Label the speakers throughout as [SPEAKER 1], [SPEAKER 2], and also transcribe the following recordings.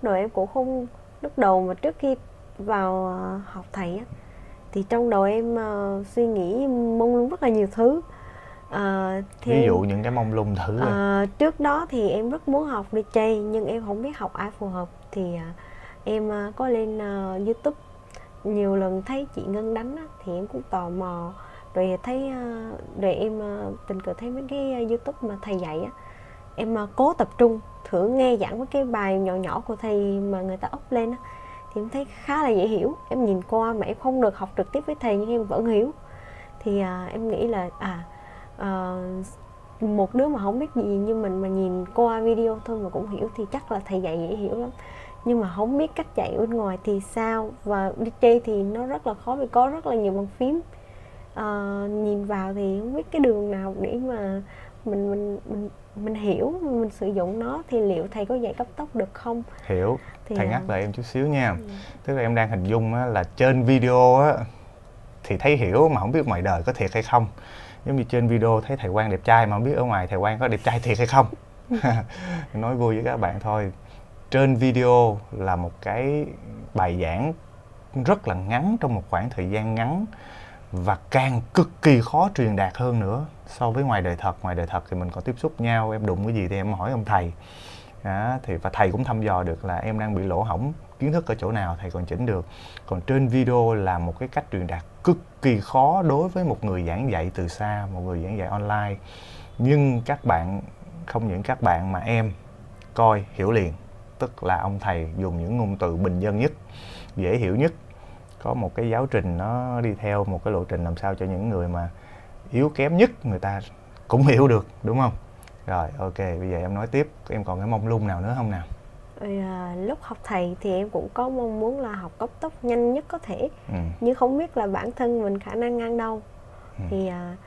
[SPEAKER 1] lúc đầu em cũng không, lúc đầu mà trước khi vào học thầy á, thì trong đầu em suy nghĩ mông lung rất là nhiều thứ.
[SPEAKER 2] Ví dụ những cái mông lung thử rồi.
[SPEAKER 1] Trước đó thì em rất muốn học DJ nhưng em không biết học ai phù hợp, thì em có lên YouTube nhiều lần thấy chị Ngân đánh á, thì em cũng tò mò, rồi thấy rồi em tình cờ thấy mấy cái YouTube mà thầy dạy á, em cố tập trung thử nghe giảng mấy cái bài nhỏ nhỏ của thầy mà người ta up lên á, thì em thấy khá là dễ hiểu. Em nhìn qua mà em không được học trực tiếp với thầy nhưng em vẫn hiểu. Thì em nghĩ là một đứa mà không biết gì như mình mà nhìn qua video thôi mà cũng hiểu thì chắc là thầy dạy dễ hiểu lắm. Nhưng mà không biết cách dạy bên ngoài thì sao. Và DJ thì nó rất là khó vì có rất là nhiều bàn phím, nhìn vào thì không biết cái đường nào để mà mình hiểu, mình sử dụng nó, thì liệu thầy có dạy cấp tốc được không?
[SPEAKER 2] Hiểu.
[SPEAKER 1] Thì
[SPEAKER 2] Thầy ngắt lời em chút xíu nha. Tức là em đang hình dung á, là trên video á thì thấy hiểu mà không biết ngoài đời có thiệt hay không. Giống như trên video thấy thầy Quang đẹp trai mà không biết ở ngoài thầy Quang có đẹp trai thiệt hay không. Nói vui với các bạn thôi. Trên video là một cái bài giảng rất là ngắn trong một khoảng thời gian ngắn, và càng cực kỳ khó truyền đạt hơn nữa so với ngoài đời thật. Ngoài đời thật thì mình còn tiếp xúc nhau, em đụng cái gì thì em hỏi ông thầy. Đó, thì và thầy cũng thăm dò được là em đang bị lỗ hổng kiến thức ở chỗ nào, thầy còn chỉnh được. Còn trên video là một cái cách truyền đạt cực kỳ khó đối với một người giảng dạy từ xa, một người giảng dạy online. Nhưng các bạn, không những các bạn mà em coi hiểu liền. Tức là ông thầy dùng những ngôn từ bình dân nhất, dễ hiểu nhất, có một cái giáo trình nó đi theo một cái lộ trình làm sao cho những người mà yếu kém nhất người ta cũng hiểu được, đúng không? Rồi, ok, bây giờ em nói tiếp, em còn cái mông lung nào nữa không nào?
[SPEAKER 1] Lúc học thầy thì em cũng có mong muốn là học cấp tốc nhanh nhất có thể, nhưng không biết là bản thân mình khả năng ngang đâu. Thì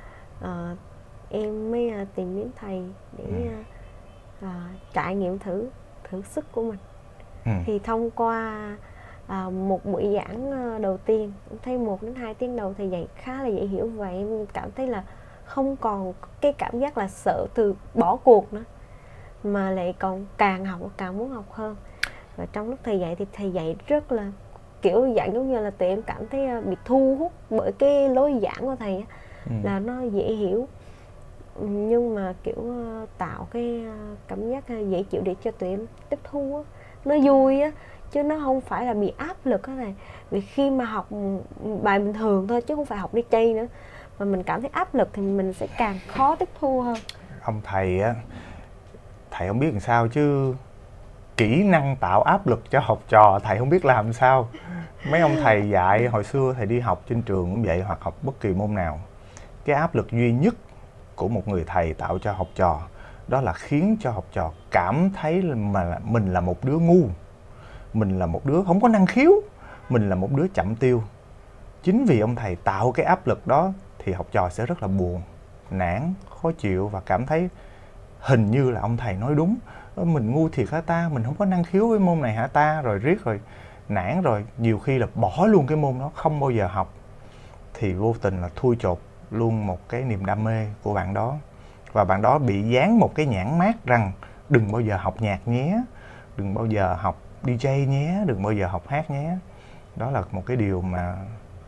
[SPEAKER 1] em mới tìm đến thầy để trải nghiệm thử sức của mình. Thì thông qua một buổi giảng đầu tiên, em thấy 1 đến 2 tiếng đầu thầy dạy khá là dễ hiểu, và em cảm thấy là không còn cái cảm giác là sợ từ bỏ cuộc nữa, mà lại còn càng học càng muốn học hơn. Và trong lúc thầy dạy thì thầy dạy rất là kiểu dạng giống như là tụi em cảm thấy bị thu hút bởi cái lối giảng của thầy á, là nó dễ hiểu nhưng mà kiểu tạo cái cảm giác dễ chịu để cho tụi em tiếp thu á, nó vui á, chứ nó không phải là bị áp lực á thầy. Vì khi mà học bài bình thường thôi chứ không phải học DJ nữa, mà mình cảm thấy áp lực thì mình sẽ càng khó tiếp thu hơn.
[SPEAKER 2] Ông thầy á, thầy không biết làm sao chứ kỹ năng tạo áp lực cho học trò thầy không biết làm sao. Mấy ông thầy dạy hồi xưa thầy đi học trên trường cũng vậy, hoặc học bất kỳ môn nào, cái áp lực duy nhất của một người thầy tạo cho học trò đó là khiến cho học trò cảm thấy mà mình là một đứa ngu, mình là một đứa không có năng khiếu, mình là một đứa chậm tiêu. Chính vì ông thầy tạo cái áp lực đó thì học trò sẽ rất là buồn, nản, khó chịu và cảm thấy hình như là ông thầy nói đúng, mình ngu thiệt hả ta, mình không có năng khiếu với môn này hả ta, rồi riết rồi nản, rồi nhiều khi là bỏ luôn cái môn đó, không bao giờ học, thì vô tình là thui chột luôn một cái niềm đam mê của bạn đó. Và bạn đó bị dán một cái nhãn mác rằng đừng bao giờ học nhạc nhé, đừng bao giờ học DJ nhé, đừng bao giờ học hát nhé. Đó là một cái điều mà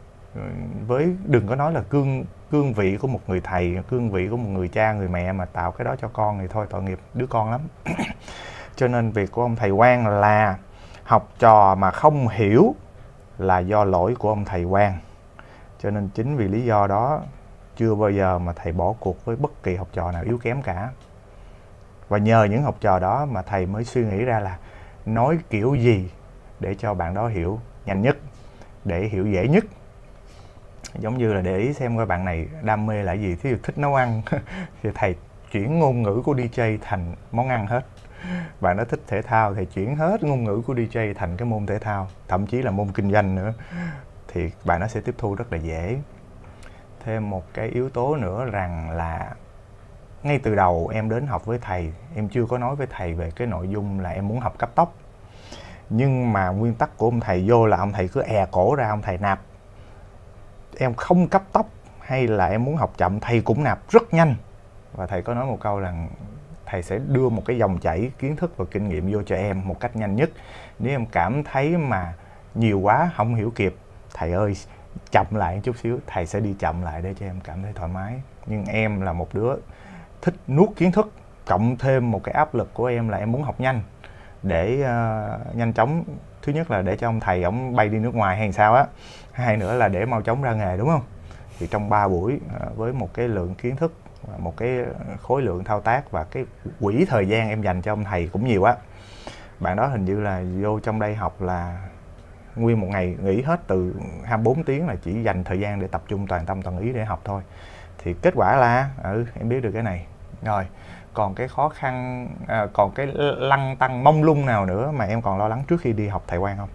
[SPEAKER 2] với đừng có nói là cương vị của một người thầy, cương vị của một người cha, người mẹ mà tạo cái đó cho con thì thôi tội nghiệp đứa con lắm. Cho nên việc của ông thầy Quang là học trò mà không hiểu là do lỗi của ông thầy Quang. Cho nên chính vì lý do đó chưa bao giờ mà thầy bỏ cuộc với bất kỳ học trò nào yếu kém cả. Và nhờ những học trò đó mà thầy mới suy nghĩ ra là nói kiểu gì để cho bạn đó hiểu nhanh nhất, để hiểu dễ nhất. Giống như là để ý xem coi bạn này đam mê là gì, thí dụ thích nấu ăn thì thầy chuyển ngôn ngữ của DJ thành món ăn hết. Bạn đó thích thể thao thì chuyển hết ngôn ngữ của DJ thành cái môn thể thao, thậm chí là môn kinh doanh nữa, thì bạn nó sẽ tiếp thu rất là dễ. Thêm một cái yếu tố nữa rằng là ngay từ đầu em đến học với thầy, em chưa có nói với thầy về cái nội dung là em muốn học cấp tốc. Nhưng mà nguyên tắc của ông thầy vô là ông thầy cứ cổ ra, ông thầy nạp. Em không cấp tốc hay là em muốn học chậm, thầy cũng nạp rất nhanh. Và thầy có nói một câu là thầy sẽ đưa một cái dòng chảy kiến thức và kinh nghiệm vô cho em một cách nhanh nhất. Nếu em cảm thấy mà nhiều quá không hiểu kịp, thầy ơi chậm lại một chút xíu, thầy sẽ đi chậm lại để cho em cảm thấy thoải mái. Nhưng em là một đứa thích nuốt kiến thức, cộng thêm một cái áp lực của em là em muốn học nhanh để nhanh chóng, thứ nhất là để cho ông thầy ổng bay đi nước ngoài hay sao á, hai nữa là để mau chóng ra nghề, đúng không? Thì trong 3 buổi với một cái lượng kiến thức, một cái khối lượng thao tác và cái quỹ thời gian em dành cho ông thầy cũng nhiều á. Bạn đó hình như là vô trong đây học là nguyên một ngày nghỉ hết từ 24 tiếng là chỉ dành thời gian để tập trung toàn tâm toàn ý để học thôi. Thì kết quả là em biết được cái này rồi. Còn cái khó khăn, còn cái lăn tăn mông lung nào nữa mà em còn lo lắng trước khi đi học thầy Quang không?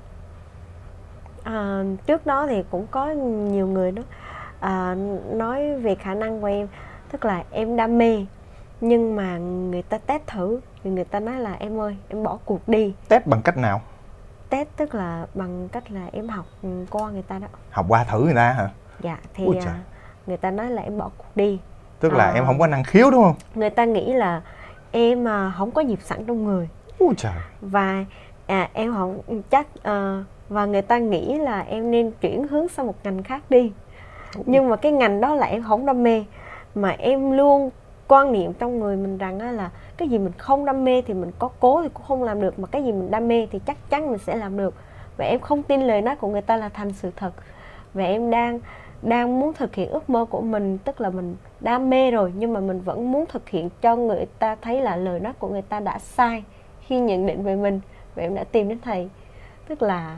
[SPEAKER 1] Trước đó thì cũng có nhiều người đó nói về khả năng của em, tức là em đam mê nhưng mà người ta test thử thì người ta nói là em ơi em bỏ cuộc đi.
[SPEAKER 2] Test bằng cách nào?
[SPEAKER 1] Test tức là bằng cách là em học qua người ta đó.
[SPEAKER 2] Học qua thử người ta hả?
[SPEAKER 1] Dạ, thì người ta nói là em bỏ cuộc đi.
[SPEAKER 2] Tức là em không có năng khiếu đúng không?
[SPEAKER 1] Người ta nghĩ là em không có nhịp sẵn trong người.
[SPEAKER 2] Ôi trời.
[SPEAKER 1] Và em không chắc và người ta nghĩ là em nên chuyển hướng sang một ngành khác đi. Nhưng mà cái ngành đó là em không đam mê, mà em luôn quan niệm trong người mình rằng là cái gì mình không đam mê thì mình có cố thì cũng không làm được, mà cái gì mình đam mê thì chắc chắn mình sẽ làm được. Và em không tin lời nói của người ta là thành sự thật. Và em đang muốn thực hiện ước mơ của mình, tức là mình đam mê rồi nhưng mà mình vẫn muốn thực hiện cho người ta thấy là lời nói của người ta đã sai khi nhận định về mình. Và em đã tìm đến thầy. Tức là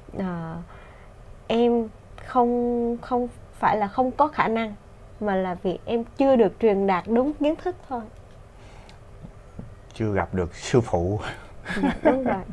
[SPEAKER 1] em không phải là không có khả năng, mà là vì em chưa được truyền đạt đúng kiến thức thôi.
[SPEAKER 2] Chưa gặp được sư phụ.
[SPEAKER 1] Đúng rồi.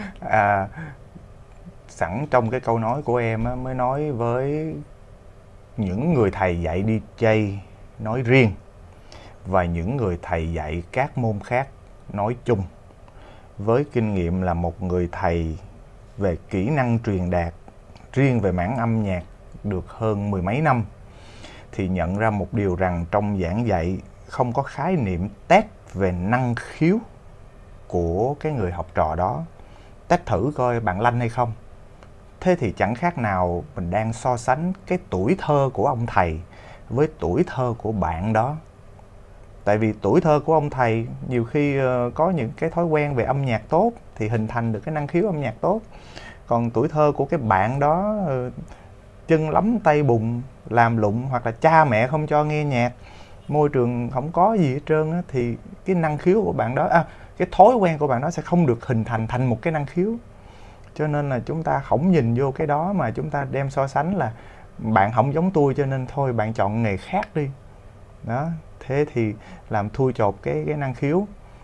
[SPEAKER 2] Sẵn trong cái câu nói của em á, mới nói với những người thầy dạy DJ nói riêng và những người thầy dạy các môn khác nói chung. Với kinh nghiệm là một người thầy về kỹ năng truyền đạt riêng về mảng âm nhạc được hơn 10 mấy năm, thì nhận ra một điều rằng trong giảng dạy không có khái niệm test về năng khiếu của cái người học trò đó. Test thử coi bạn lanh hay không. Thế thì chẳng khác nào mình đang so sánh cái tuổi thơ của ông thầy với tuổi thơ của bạn đó. Tại vì tuổi thơ của ông thầy nhiều khi có những cái thói quen về âm nhạc tốt thì hình thành được cái năng khiếu âm nhạc tốt. Còn tuổi thơ của cái bạn đó chân lấm tay bùn, làm lụng, hoặc là cha mẹ không cho nghe nhạc, môi trường không có gì hết trơn á, thì cái năng khiếu của bạn đó, cái thói quen của bạn đó sẽ không được hình thành thành một cái năng khiếu. Cho nên là chúng ta không nhìn vô cái đó mà chúng ta đem so sánh là bạn không giống tôi cho nên thôi bạn chọn nghề khác đi. Đó, thế thì làm thui chột cái năng khiếu.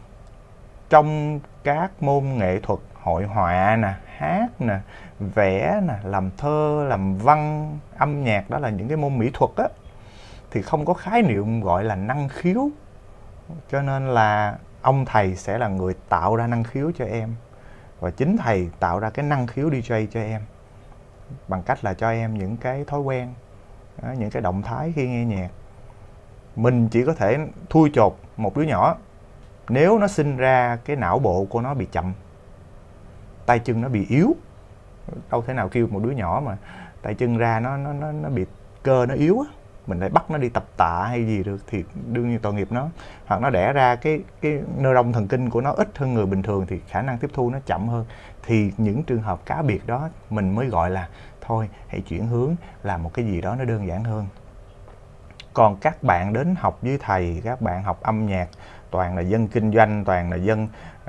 [SPEAKER 2] Trong các môn nghệ thuật, hội họa nè, hát nè, vẽ nè, làm thơ, làm văn, âm nhạc, đó là những cái môn mỹ thuật á, thì không có khái niệm gọi là năng khiếu. Cho nên là ông thầy sẽ là người tạo ra năng khiếu cho em. Và chính thầy tạo ra cái năng khiếu DJ cho em bằng cách là cho em những cái thói quen, những cái động thái khi nghe nhạc. Mình chỉ có thể thui chột một đứa nhỏ nếu nó sinh ra cái não bộ của nó bị chậm, tay chân nó bị yếu. Đâu thể nào kêu một đứa nhỏ mà tay chân ra nó bị cơ nó yếu á, mình lại bắt nó đi tập tạ hay gì được thì đương nhiên tội nghiệp nó. Hoặc nó đẻ ra cái neuron thần kinh của nó ít hơn người bình thường thì khả năng tiếp thu nó chậm hơn. Thì những trường hợp cá biệt đó mình mới gọi là thôi hãy chuyển hướng làm một cái gì đó nó đơn giản hơn. Còn các bạn đến học với thầy, các bạn học âm nhạc toàn là dân kinh doanh, toàn là dân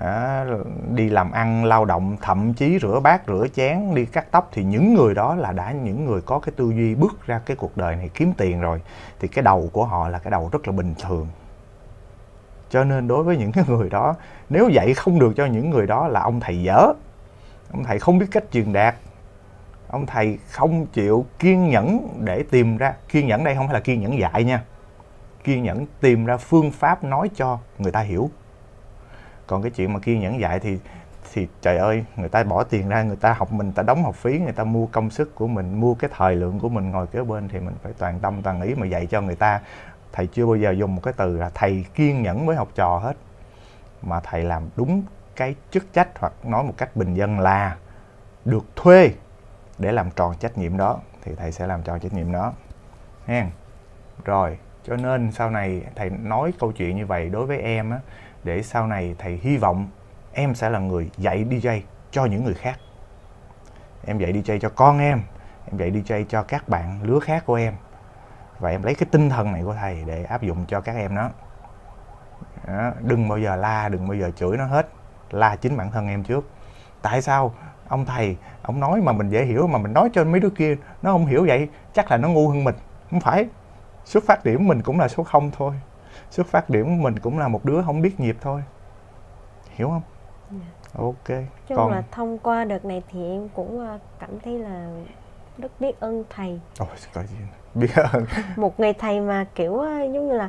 [SPEAKER 2] đi làm ăn, lao động, thậm chí rửa bát, rửa chén, đi cắt tóc, thì những người đó là đã những người có cái tư duy bước ra cái cuộc đời này kiếm tiền rồi. Thì cái đầu của họ là cái đầu rất là bình thường. Cho nên đối với những cái người đó, nếu dạy không được cho những người đó là ông thầy dở. Ông thầy không biết cách truyền đạt. Ông thầy không chịu kiên nhẫn để tìm ra, kiên nhẫn đây không phải là kiên nhẫn dạy nha, kiên nhẫn tìm ra phương pháp nói cho người ta hiểu. Còn cái chuyện mà kiên nhẫn dạy thì trời ơi, người ta bỏ tiền ra, người ta học mình, ta đóng học phí, người ta mua công sức của mình, mua cái thời lượng của mình ngồi kế bên, thì mình phải toàn tâm toàn ý mà dạy cho người ta. Thầy chưa bao giờ dùng một cái từ là thầy kiên nhẫn với học trò hết. mà thầy làm đúng cái chức trách, hoặc nói một cách bình dân là được thuê để làm tròn trách nhiệm đó, thì thầy sẽ làm tròn trách nhiệm đó ha. Rồi, cho nên sau này thầy nói câu chuyện như vậy đối với em á, để sau này thầy hy vọng em sẽ là người dạy DJ cho những người khác. Em dạy DJ cho con em dạy DJ cho các bạn lứa khác của em, và em lấy cái tinh thần này của thầy để áp dụng cho các em đó. Đừng bao giờ la, đừng bao giờ chửi nó hết, la chính bản thân em trước. Tại sao ông thầy ông nói mà mình dễ hiểu, mà mình nói cho mấy đứa kia nó không hiểu vậy, chắc là nó ngu hơn mình. Không phải, xuất phát điểm mình cũng là số 0 thôi, xuất phát điểm mình cũng là một đứa không biết nhịp thôi, hiểu không? Ok.
[SPEAKER 1] Chung là thông qua đợt này thì em cũng cảm thấy là rất biết ơn thầy.
[SPEAKER 2] Ôi, có gì biết ơn.
[SPEAKER 1] Một người thầy mà kiểu giống như là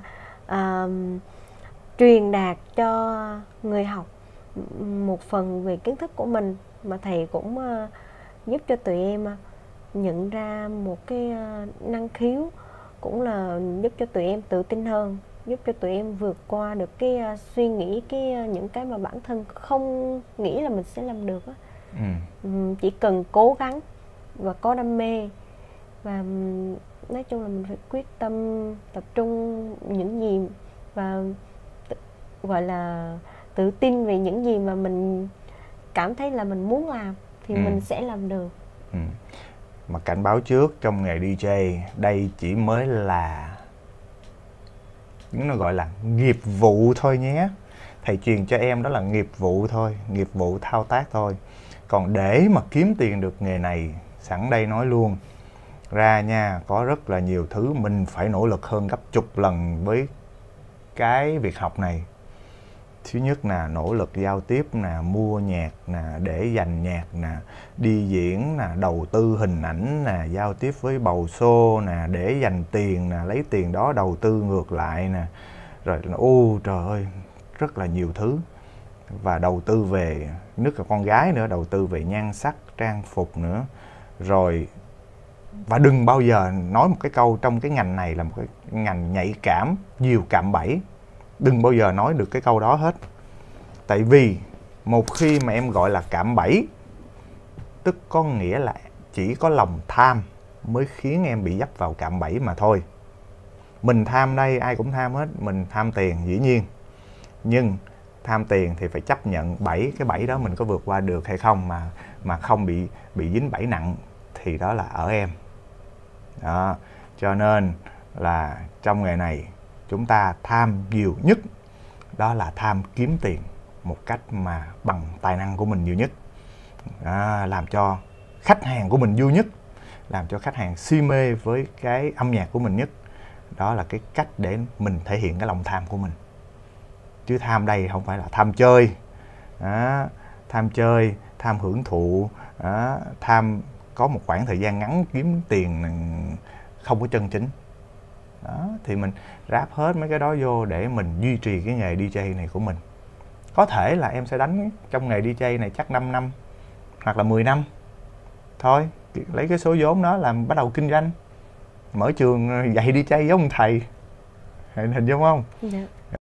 [SPEAKER 1] truyền đạt cho người học một phần về kiến thức của mình, mà thầy cũng giúp cho tụi em nhận ra một cái năng khiếu, cũng là giúp cho tụi em tự tin hơn, giúp cho tụi em vượt qua được cái suy nghĩ, những cái mà bản thân không nghĩ là mình sẽ làm được á. Chỉ cần cố gắng và có đam mê, và nói chung là mình phải quyết tâm, tập trung những gì, và gọi là tự tin về những gì mà mình cảm thấy là mình muốn làm thì mình sẽ làm được.
[SPEAKER 2] Mà cảnh báo trước, trong nghề DJ đây chỉ mới là nó gọi là nghiệp vụ thôi nhé. Thầy truyền cho em đó là nghiệp vụ thôi, nghiệp vụ thao tác thôi. Còn để mà kiếm tiền được nghề này, sẵn đây nói luôn ra nha, có rất là nhiều thứ mình phải nỗ lực hơn gấp chục lần với cái việc học này. Thứ nhất là nỗ lực giao tiếp nè, mua nhạc nè, để dành nhạc nè, đi diễn nè, đầu tư hình ảnh nè, giao tiếp với bầu show nè, để dành tiền nè, lấy tiền đó đầu tư ngược lại nè. Rồi trời ơi, rất là nhiều thứ. Và đầu tư về, nhất là con gái nữa, đầu tư về nhan sắc, trang phục nữa. Rồi, và đừng bao giờ nói một cái câu trong cái ngành này là một cái ngành nhạy cảm, nhiều cạm bẫy. Đừng bao giờ nói được cái câu đó hết. Tại vì một khi mà em gọi là cạm bẫy, tức có nghĩa là chỉ có lòng tham mới khiến em bị dấp vào cạm bẫy mà thôi. Mình tham đây, ai cũng tham hết. Mình tham tiền dĩ nhiên, nhưng tham tiền thì phải chấp nhận bẫy. Cái bẫy đó mình có vượt qua được hay không, mà không bị dính bẫy nặng, thì đó là ở em đó. Cho nên là trong nghề này chúng ta tham nhiều nhất đó là tham kiếm tiền một cách mà bằng tài năng của mình nhiều nhất, làm cho khách hàng của mình vui nhất, làm cho khách hàng si mê với cái âm nhạc của mình nhất. Đó là cái cách để mình thể hiện cái lòng tham của mình. Chứ tham đây không phải là tham chơi, tham chơi, tham hưởng thụ, tham có một khoảng thời gian ngắn kiếm tiền không có chân chính. Đó, thì mình ráp hết mấy cái đó vô để mình duy trì cái nghề DJ này của mình. Có thể là em sẽ đánh trong nghề DJ này chắc 5 năm hoặc là 10 năm thôi, lấy cái số vốn đó làm bắt đầu kinh doanh, mở trường dạy DJ giống ông thầy, hình dung không?
[SPEAKER 1] Dạ.